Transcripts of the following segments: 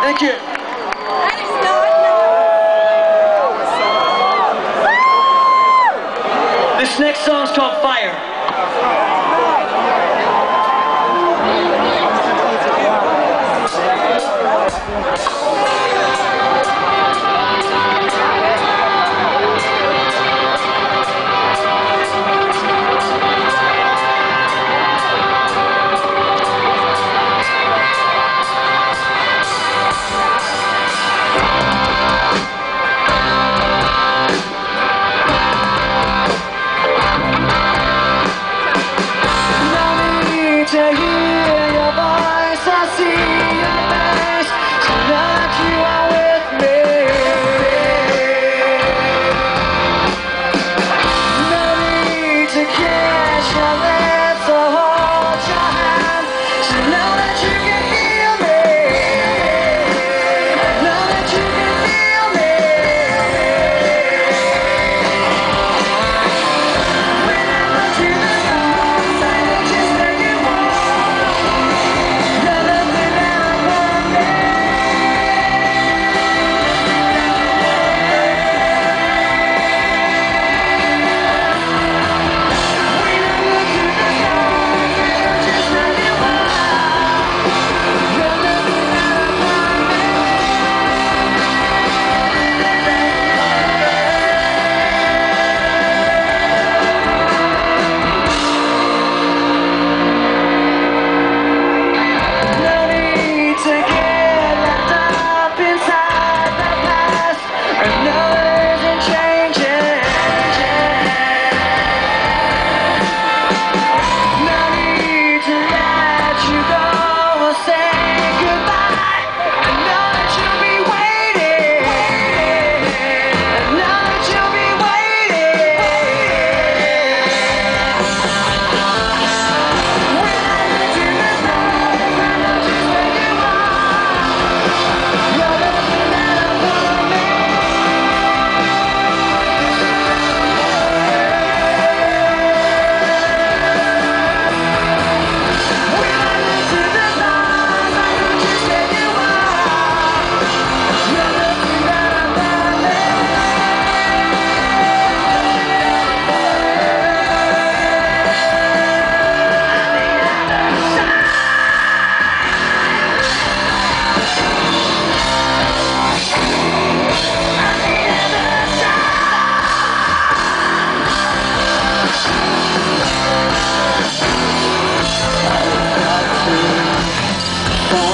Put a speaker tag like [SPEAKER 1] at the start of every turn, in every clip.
[SPEAKER 1] Thank you. This next song's called Fire. To hear your voice, I see your face, to know that you are with me. No need to kiss your lips or hold your hand, to know that you can feel me. Know that you can feel me. When I look to the stars, I know just where you are.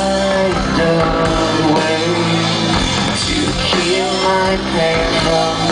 [SPEAKER 1] Find a way to keep my pain from